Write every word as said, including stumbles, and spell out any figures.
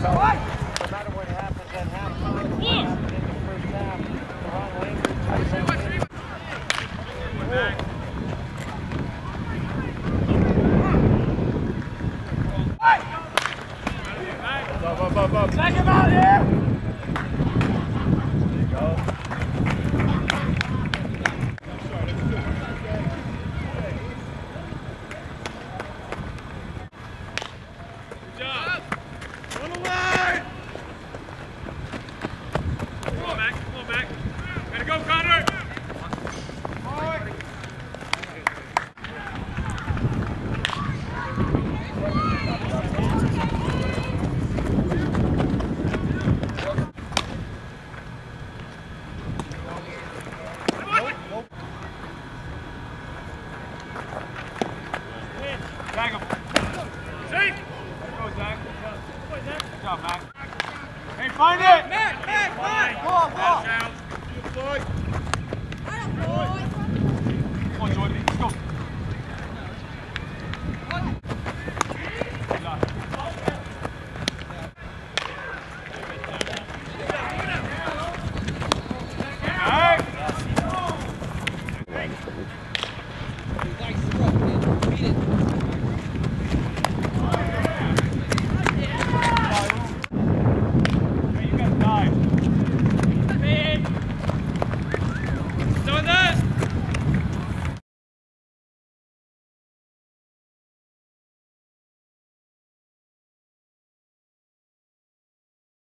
matter what happens at halftime, what happened in the first half, the wrong language. Up, up, up, up. Check him out here!